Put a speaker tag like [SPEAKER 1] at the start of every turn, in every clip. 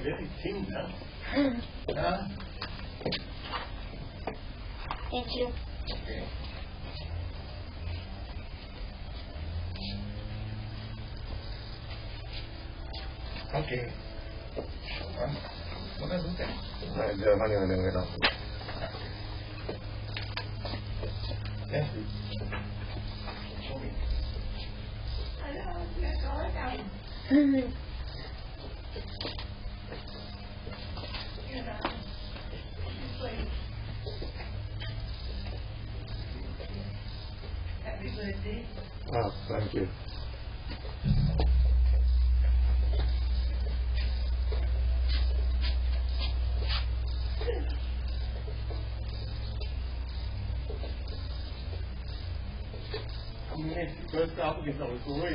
[SPEAKER 1] very thin, huh?
[SPEAKER 2] Thank you.
[SPEAKER 1] Okay. Okay. Mana dulu kan?
[SPEAKER 3] Nah, jangan yang ada.
[SPEAKER 1] Ya. Happy birthday.
[SPEAKER 3] Ah, thank you.
[SPEAKER 1] First off, we can always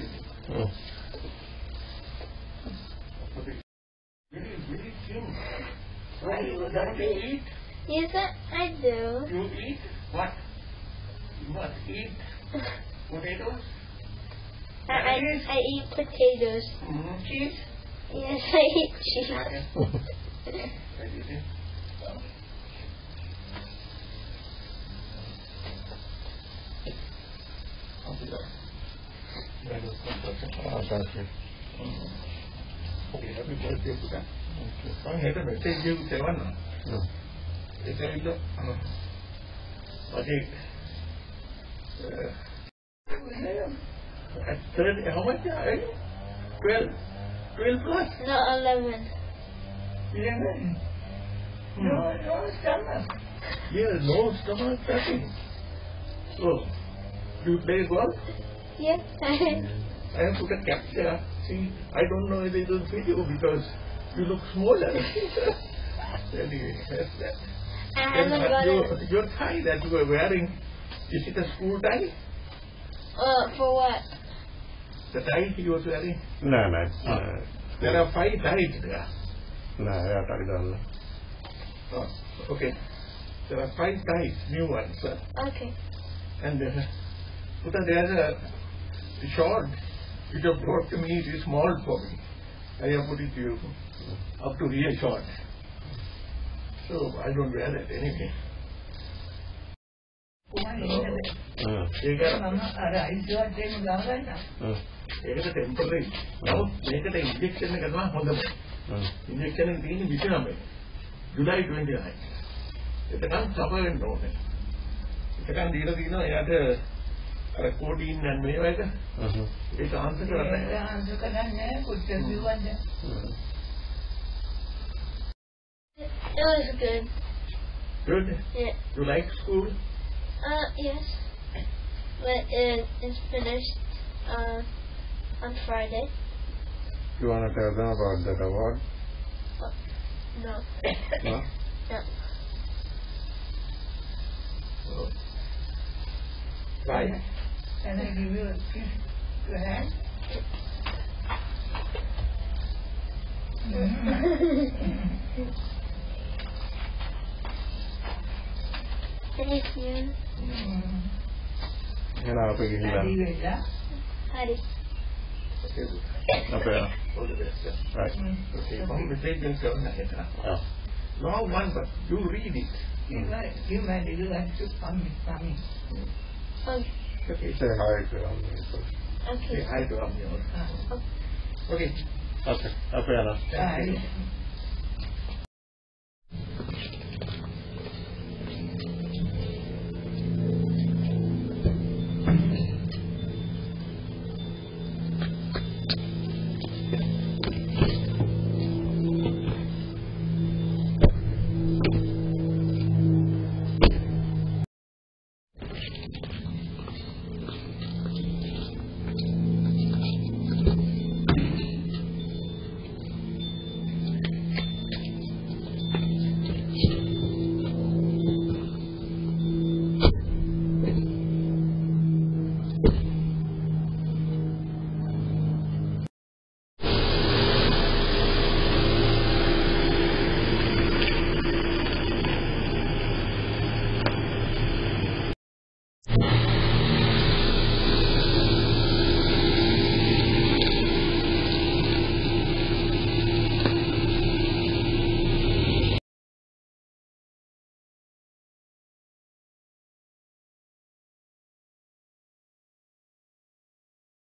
[SPEAKER 1] very thin. Why you don't eat?
[SPEAKER 2] Yes, I do.
[SPEAKER 1] You eat what? You must eat potatoes.
[SPEAKER 2] I eat potatoes.
[SPEAKER 1] Cheese.
[SPEAKER 2] Yes, I eat cheese.
[SPEAKER 3] Ah, thank you.
[SPEAKER 1] Okay, happy birthday to that. I had a message you 7. They said, look, at 30, how much are you? 12 plus?
[SPEAKER 2] No, 11.
[SPEAKER 1] Yeah. No stomach. Yeah, no stomach nothing. So, do you play golf?
[SPEAKER 2] Yes.
[SPEAKER 1] I have put a cap there. See, I don't know whether it will fit you because you look smaller. Anyway, that's that.
[SPEAKER 2] I haven't got it.
[SPEAKER 1] Your tie that you were wearing, is it a school tie?
[SPEAKER 2] For what?
[SPEAKER 1] The tie he was wearing?
[SPEAKER 3] No.
[SPEAKER 1] There are 5 ties there.
[SPEAKER 3] No, I tak ada.
[SPEAKER 1] Oh, okay. There are 5 ties, new ones.
[SPEAKER 2] Okay.
[SPEAKER 1] And there's a short which you brought to me, it is small for me. I have put it to you up to here short. So I don't wear that anyway. ඒක temporary. නමුත් මේකට injection එක තමයි හොඳම. Injection එක තියෙන්නේ 29. ජුලයි 29. එතකන් සපර් වෙන්න ඕනේ. එතකන් දීලා තියෙනවා එයාට අර කෝඩින් and මේවා එක. ඒක ආන්සර් කරන්නේ නැහැ. ආන්සර් කරන්නේ නැහැ කුච්ච බිව්වද?
[SPEAKER 2] It was good.
[SPEAKER 1] Good?
[SPEAKER 2] Yeah.
[SPEAKER 1] You like school?
[SPEAKER 2] Yes. But it's finished on Friday.
[SPEAKER 3] You want to tell them about that award?
[SPEAKER 2] No.
[SPEAKER 3] No?
[SPEAKER 2] No.
[SPEAKER 1] Oh. Right. Can I give you a kiss to your hand?
[SPEAKER 2] Thank you.
[SPEAKER 3] Kenapa gila?
[SPEAKER 2] Hari.
[SPEAKER 1] Okay.
[SPEAKER 3] Apa ya?
[SPEAKER 1] All the best.
[SPEAKER 3] Right.
[SPEAKER 1] Okay. One message will come ahead.
[SPEAKER 3] Oh.
[SPEAKER 1] Long one, but you read it.
[SPEAKER 4] You might to come with me.
[SPEAKER 1] Okay.
[SPEAKER 3] Say hi to them.
[SPEAKER 2] Okay.
[SPEAKER 1] Say hi to them. Okay.
[SPEAKER 3] Okay. Apa ya?
[SPEAKER 1] Thank you.